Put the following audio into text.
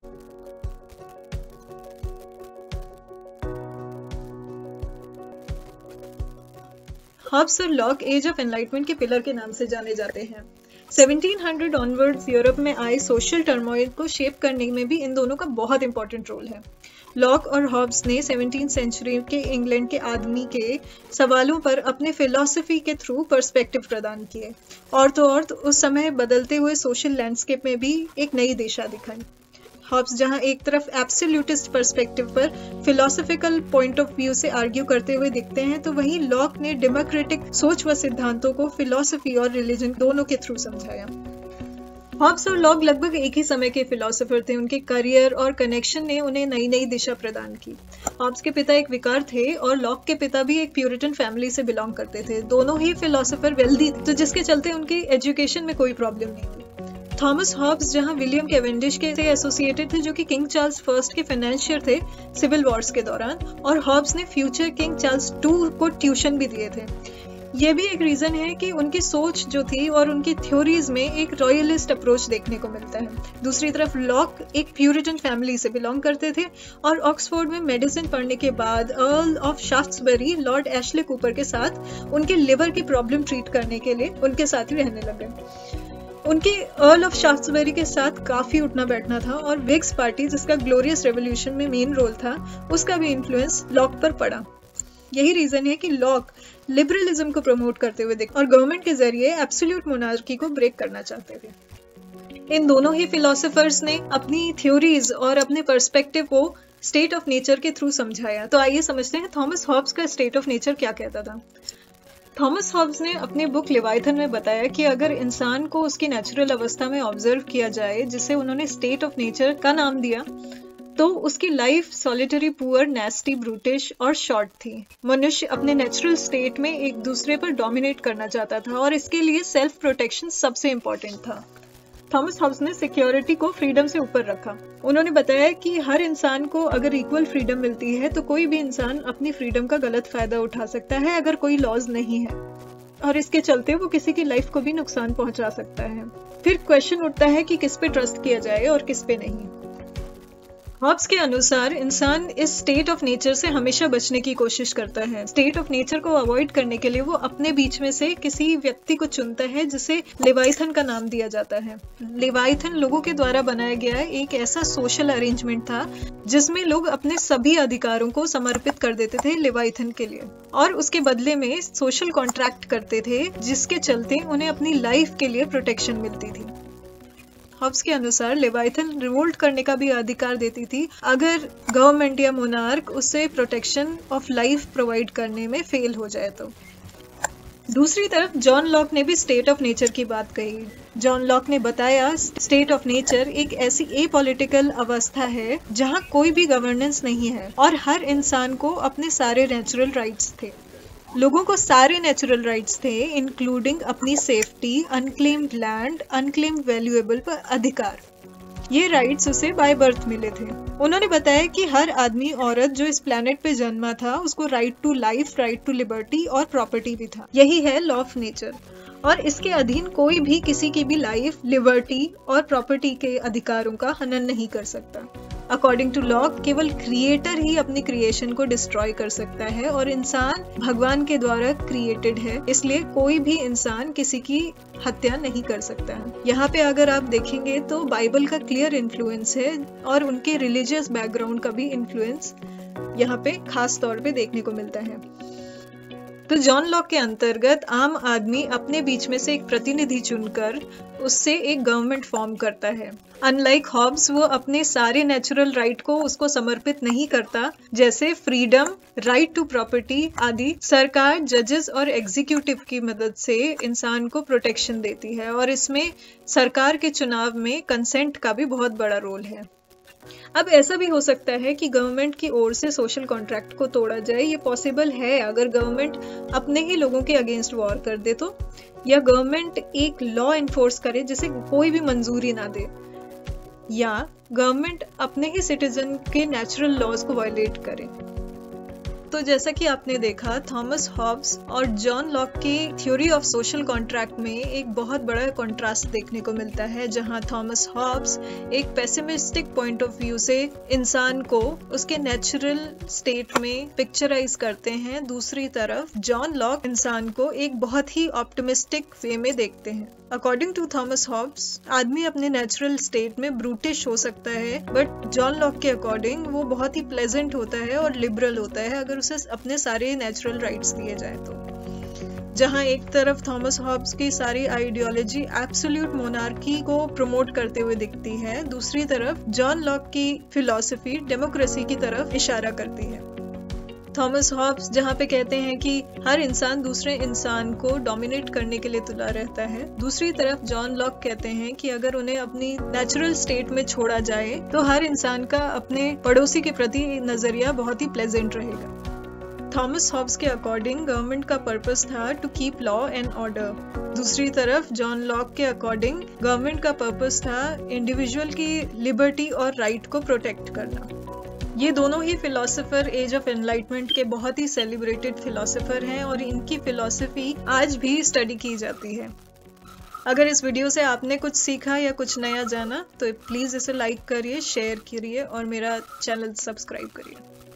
Hobbs और Locke age of enlightenment के pillar के नाम से जाने जाते हैं। 1700 ऑनवर्ड्स यूरोप में आए सोशल टर्मोइल को शेप करने में भी इन दोनों का बहुत इंपॉर्टेंट रोल है। लॉक और हॉब्स ने 17वीं सेंचुरी के इंग्लैंड के आदमी के सवालों पर अपने फिलॉसफी के थ्रू पर्सपेक्टिव प्रदान किए और तो और उस समय बदलते हुए सोशल लैंडस्केप में भी एक नई दिशा दिखाई। हॉब्स जहां एक तरफ एब्सोल्यूटिस्ट पर्सपेक्टिव पर फिलोसॉफिकल पॉइंट ऑफ व्यू से आर्ग्यू करते हुए दिखते हैं, तो वहीं लॉक ने डेमोक्रेटिक सोच व सिद्धांतों को फिलोसफी और रिलीजन दोनों के थ्रू समझाया। हॉब्स और लॉक लगभग एक ही समय के फिलोसोफर थे। उनके करियर और कनेक्शन ने उन्हें नई नई दिशा प्रदान की। हॉब्स के पिता एक विकार थे और लॉक के पिता भी एक प्यूरिटन फैमिली से बिलोंग करते थे। दोनों ही फिलोसोफर वेल्दी थे, तो जिसके चलते उनकी एजुकेशन में कोई प्रॉब्लम नहीं हुई। थॉमस हॉब्स जहां विलियम कैवेंडिश के से एसोसिएटेड थे, जो कि किंग चार्ल्स फर्स्ट के फाइनेंशियर थे सिविल वॉर्स के दौरान, और हॉब्स ने फ्यूचर किंग चार्ल्स II को ट्यूशन भी दिए थे। ये भी एक रीजन है कि उनकी सोच जो थी और उनकी थ्योरीज में एक रॉयलिस्ट अप्रोच देखने को मिलता है। दूसरी तरफ लॉक एक प्यूरिटन फैमिली से बिलोंग करते थे और ऑक्सफोर्ड में मेडिसिन पढ़ने के बाद Earl of Shaftesbury lord Ashley Cooper के साथ उनके लिवर की प्रॉब्लम ट्रीट करने के लिए उनके साथ ही रहने लगे। उनके अर्ल ऑफ शाफ्ट्सबरी के साथ काफी उठना बैठना था और विग्स पार्टी, जिसका ग्लोरियस रेवोल्यूशन में मेन रोल था, उसका भी इन्फ्लुएंस लॉक पर पड़ा। यही रीजन है कि लॉक लिबरलिज्म को प्रमोट करते हुए दिखे और गवर्नमेंट के जरिए एब्सोल्यूट मोनार्की को ब्रेक करना चाहते थे। इन दोनों ही फिलोसोफर्स ने अपनी थ्योरीज और अपने पर्सपेक्टिव को स्टेट ऑफ नेचर के थ्रू समझाया। तो आइए समझते हैं थॉमस हॉब्स का स्टेट ऑफ नेचर क्या कहता था। थॉमस हॉब्स ने अपनी बुक लिवाइथन में बताया कि अगर इंसान को उसकी नेचुरल अवस्था में ऑब्जर्व किया जाए, जिसे उन्होंने स्टेट ऑफ नेचर का नाम दिया, तो उसकी life solitary, poor, nasty, brutish और शॉर्ट थी। मनुष्य अपने नेचुरल स्टेट में एक दूसरे पर डोमिनेट करना चाहता था और इसके लिए सेल्फ प्रोटेक्शन सबसे इम्पोर्टेंट था। थॉमस हॉब्स ने सिक्योरिटी को फ्रीडम से ऊपर रखा। उन्होंने बताया कि हर इंसान को अगर इक्वल फ्रीडम मिलती है तो कोई भी इंसान अपनी फ्रीडम का गलत फायदा उठा सकता है अगर कोई लॉज नहीं है, और इसके चलते वो किसी की लाइफ को भी नुकसान पहुंचा सकता है। फिर क्वेश्चन उठता है कि किस पे ट्रस्ट किया जाए और किस पे नहीं। हॉब्स के अनुसार इंसान इस स्टेट ऑफ नेचर से हमेशा बचने की कोशिश करता है। स्टेट ऑफ नेचर को अवॉइड करने के लिए वो अपने बीच में से किसी व्यक्ति को चुनता है जिसे लिवाइथन का नाम दिया जाता है। लिवाइथन लोगों के द्वारा बनाया गया एक ऐसा सोशल अरेंजमेंट था जिसमें लोग अपने सभी अधिकारों को समर्पित कर देते थे लिवाइथन के लिए और उसके बदले में सोशल कॉन्ट्रैक्ट करते थे, जिसके चलते उन्हें अपनी लाइफ के लिए प्रोटेक्शन मिलती थी। हॉब्स के अनुसार लिवाइथन रिवोल्ट करने का भी अधिकार देती थी अगर गवर्नमेंट या मोनार्क उसे प्रोटेक्शन ऑफ लाइफ प्रोवाइड करने में फेल हो जाए तो। दूसरी तरफ जॉन लॉक ने भी स्टेट ऑफ नेचर की बात कही। जॉन लॉक ने बताया स्टेट ऑफ नेचर एक ऐसी एपॉलिटिकल अवस्था है जहां कोई भी गवर्नेंस नहीं है और हर इंसान को अपने सारे नेचुरल राइट्स थे। लोगों को सारे नेचुरल राइट्स थे, इंक्लूडिंग अपनी safety, unclaimed land, unclaimed valuable पर अधिकार। ये राइट्स उसे बाय बर्थ मिले थे। उन्होंने बताया कि हर आदमी औरत जो इस प्लेनेट पे जन्मा था उसको right to life, right to liberty और प्रॉपर्टी भी था। यही है लॉ ऑफ नेचर और इसके अधीन कोई भी किसी की भी लाइफ, लिबर्टी और प्रॉपर्टी के अधिकारों का हनन नहीं कर सकता। अकॉर्डिंग टू लॉ केवल क्रिएटर ही अपनी क्रिएशन को डिस्ट्रॉय कर सकता है और इंसान भगवान के द्वारा क्रिएटेड है, इसलिए कोई भी इंसान किसी की हत्या नहीं कर सकता है। यहाँ पे अगर आप देखेंगे तो बाइबल का क्लियर इन्फ्लुएंस है और उनके रिलीजियस बैकग्राउंड का भी इन्फ्लुएंस यहाँ पे खास तौर पे देखने को मिलता है। तो जॉन लॉक के अंतर्गत आम आदमी अपने बीच में से एक प्रतिनिधि चुनकर उससे एक गवर्नमेंट फॉर्म करता है। अनलाइक हॉब्स, वो अपने सारे नेचुरल राइट को उसको समर्पित नहीं करता, जैसे फ्रीडम, राइट टू प्रॉपर्टी आदि। सरकार, जजेस और एग्जीक्यूटिव की मदद से इंसान को प्रोटेक्शन देती है और इसमें सरकार के चुनाव में कंसेंट का भी बहुत बड़ा रोल है। अब ऐसा भी हो सकता है कि गवर्नमेंट की ओर से सोशल कॉन्ट्रैक्ट को तोड़ा जाए। ये पॉसिबल है अगर गवर्नमेंट अपने ही लोगों के अगेंस्ट वॉर कर दे तो, या गवर्नमेंट एक लॉ एनफोर्स करे जिसे कोई भी मंजूरी ना दे, या गवर्नमेंट अपने ही सिटीजन के नेचुरल लॉज को वायलेट करे। तो जैसा कि आपने देखा, थॉमस हॉब्स और जॉन लॉक की थ्योरी ऑफ सोशल कॉन्ट्रैक्ट में एक बहुत बड़ा कॉन्ट्रास्ट देखने को मिलता है, जहां थॉमस हॉब्स एक पेसिमिस्टिक पॉइंट ऑफ व्यू से इंसान को उसके नेचुरल स्टेट में पिक्चराइज करते हैं। दूसरी तरफ जॉन लॉक इंसान को एक बहुत ही ऑप्टिमिस्टिक वे में देखते हैं। अकॉर्डिंग टू थॉमस हॉब्स, आदमी अपने नेचुरल स्टेट में ब्रूटिश हो सकता है, बट जॉन लॉक के अकॉर्डिंग वो बहुत ही प्लेजेंट होता है और लिबरल होता है अगर उसे अपने सारे नेचुरल राइट्स दिए जाए तो। जहां एक तरफ थॉमस हॉब्स की सारी आइडियोलॉजी एब्सोल्यूट मोनार्की को प्रमोट करते हुए दिखती है, दूसरी तरफ जॉन लॉक की फिलॉसफी डेमोक्रेसी की तरफ इशारा करती है। थॉमस हॉब्स जहाँ पे कहते हैं कि हर इंसान दूसरे इंसान को डोमिनेट करने के लिए तुला रहता है, दूसरी तरफ जॉन लॉक कहते हैं कि अगर उन्हें अपनी नेचुरल स्टेट में छोड़ा जाए तो हर इंसान का अपने पड़ोसी के प्रति नजरिया बहुत ही प्लेजेंट रहेगा। थॉमस हॉब्स के अकॉर्डिंग गवर्नमेंट का पर्पस था to keep law and order, दूसरी तरफ जॉन लॉक के अकॉर्डिंग गवर्नमेंट का पर्पस था इंडिविजुअल की लिबर्टी और राइट को प्रोटेक्ट करना। ये दोनों ही फिलोसोफर एज ऑफ एनलाइटमेंट के बहुत ही सेलिब्रेटेड फिलोसोफर हैं और इनकी फिलोसफी आज भी स्टडी की जाती है। अगर इस वीडियो से आपने कुछ सीखा या कुछ नया जाना तो प्लीज़ इसे लाइक करिए, शेयर करिए और मेरा चैनल सब्सक्राइब करिए।